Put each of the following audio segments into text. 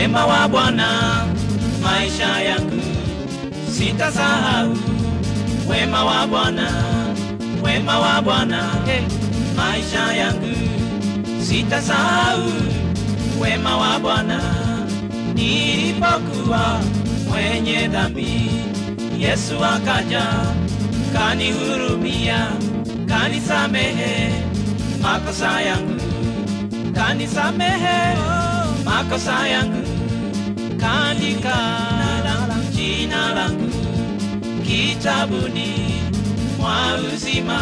wema wa Bwana maisha yangu sitasahau. Wema wa Bwana, wema wa Bwana, maisha yangu sitasahau. Wema wa Bwana, nilipokuwa mwenye dhambi, Yesu akaja kanihurumia, kanisamehe makosa yangu, kanisamehe makosa yangu, kaandika jina langu kitabuni mwa uzima.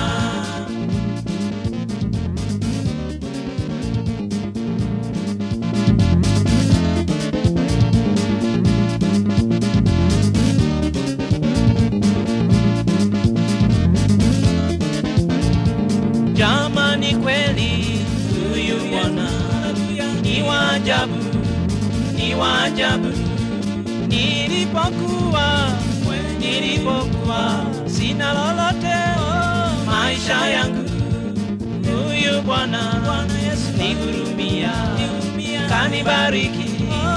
Jamani, kweli huyu Bwana ni wa ajabu, ni wa ajabu. Nilipokuwa sina lolote maisha yangu, huyu Bwana Yesu nihurumia, kanibariki.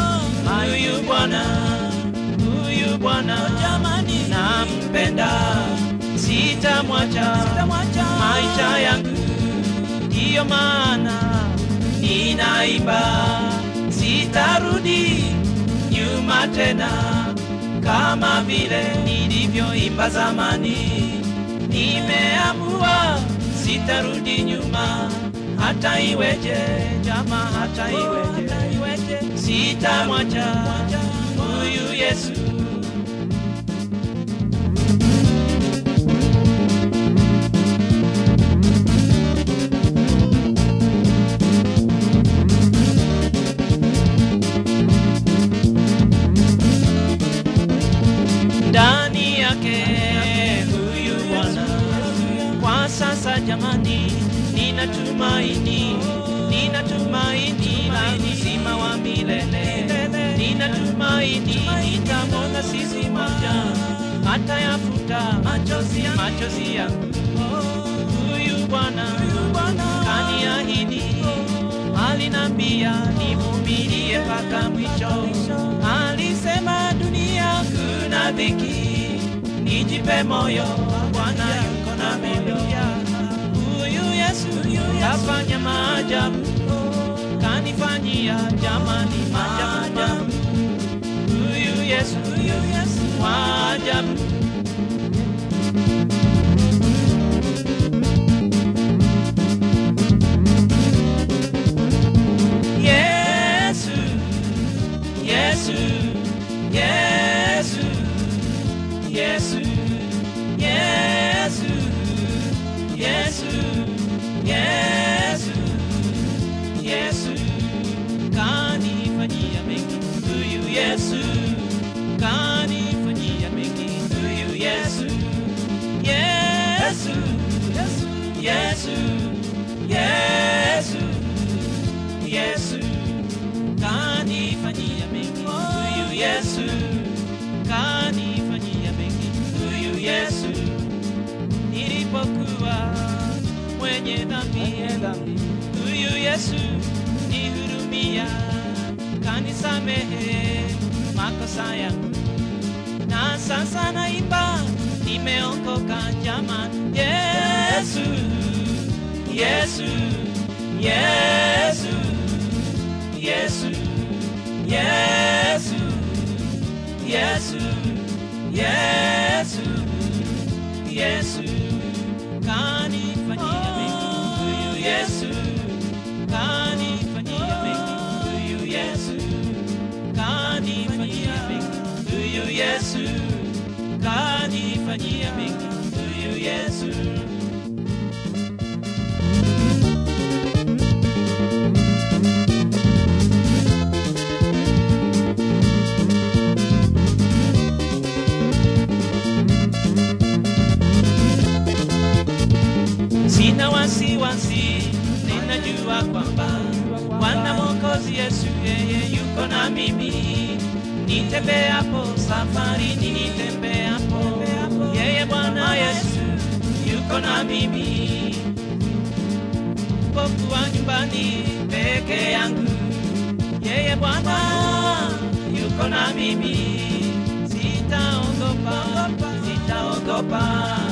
Huyu Bwana jamani, nampenda, sitamwacha maisha yangu. Ndiyo maana ninaimba, sitarudi nyuma tena kama vile nilivyoimba zamani. Nimeamua sitarudi nyuma, hata iweje jama, hata iweje, sitamwacha huyu Yesu. Ndani yake huyu Bwana, kwa sasa jamani, ninatumaini la uzima wa milele. Ninatumaini nitamwona siku moja, hata yafuta machozi yangu. Huyu Bwana kaniahidi, alinambia nivumilie mpaka mwisho. Alisema dunia kuna dhiki, nijipe moyo, Bwana yuko na mimi. Huyu Yesu kafanya maajabu, kanifanyia jamani maajabu. Huyu Yesu wa ajabu. Yesu kanifanyia mengi. Huyu Yesu kanifanyia mengi. Huyu Yesu kanifanyia mengi. Huyu Yesu kanifanyia mengi. Huyu Yesu nilipokuwa mwenye dhambi, huyu Yesu nihurumia, kanisamehe makosa yangu. Na sasa naimba, nimeokoka jamani. Yesu kanifanyia mengi. Huyu Yesu kanifanyia mengi. Huyu Yesu kanifanyia mengi. Huyu Yesu kanifanyia mengi. Huyu Yesu. Sina wasiwasi, ninajua kwamba Bwana Mwokozi Yesu yeye yuko na mimi. Nitembeapo safarini, nitembeapo, yeye Bwana Yesu yuko na mimi. Pokuwa nyumbani peke yangu, yeye Bwana mimi, sitaogopa, sitaogopa.